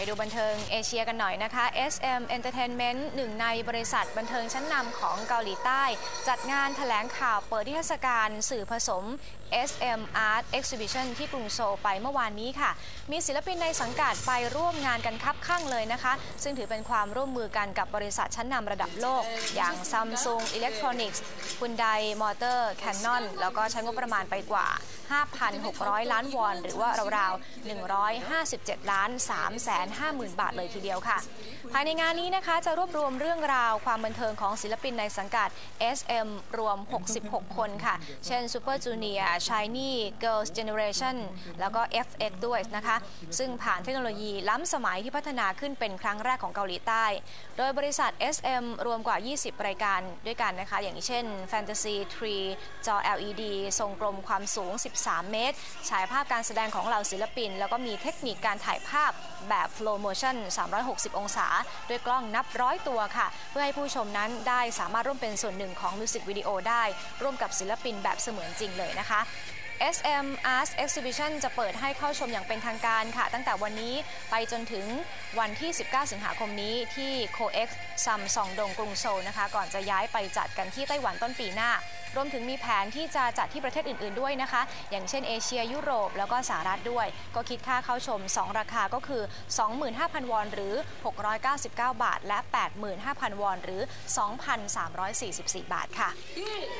ดูบันเทิงเอเชียกันหน่อยนะคะ SM Entertainment หนึ่งในบริษัทบันเทิงชั้นนำของเกาหลีใต้จัดงานแถลงข่าวเปิดนิทรรศการสื่อผสม SM Art Exhibition ที่กรุงโซลไปเมื่อวานนี้ค่ะมีศิลปินในสังกัดไปร่วมงานกันคับข้างเลยนะคะซึ่งถือเป็นความร่วมมือกันกับบริษัทชั้นนำระดับโลกอย่าง Samsung Electronics Hyundai Motor Canon แล้วก็ใช้งบประมาณไปกว่า 5,600 ล้านวอนหรือว่าราวๆ157 ล้าน 350,000 บาทเลยทีเดียวค่ะภายในงานนี้นะคะจะรวบรวมเรื่องราวความบันเทิงของศิลปินในสังกัด SM รวม 66 คนค่ะเช่น Super Junior Shiny Girls' Generation แล้วก็ FX ด้วยนะคะซึ่งผ่านเทคโนโลยีล้ำสมัยที่พัฒนาขึ้นเป็นครั้งแรกของเกาหลีใต้โดยบริษัท SM รวมกว่า 20 รายการด้วยกันนะคะอย่างเช่น Fantasy Tree จอ LED ทรงกลมความสูง 13 เมตรฉายภาพการแสดงของเหล่าศิลปินแล้วก็มีเทคนิคการถ่ายภาพแบบ Flow Motion 360 องศาด้วยกล้องนับร้อยตัวค่ะเพื่อให้ผู้ชมนั้นได้สามารถร่วมเป็นส่วนหนึ่งของมิวสิกวิดีโอได้ร่วมกับศิลปินแบบเสมือนจริงเลยนะคะ SM Art Exhibition จะเปิดให้เข้าชมอย่างเป็นทางการค่ะตั้งแต่วันนี้ไปจนถึงวันที่ 19 สิงหาคมนี้ที่ COEX ซัมซองดงกรุงโซลนะคะก่อนจะย้ายไปจัดกันที่ไต้หวันต้นปีหน้ารวมถึงมีแผนที่จะจัดที่ประเทศอื่นๆด้วยนะคะอย่างเช่นเอเชียยุโรปแล้วก็สหรัฐด้วยก็คิดค่าเข้าชม2ราคาก็คือ 25,000 วอนหรือ699 บาทและ 85,000 วอนหรือ 2,344 บาทค่ะ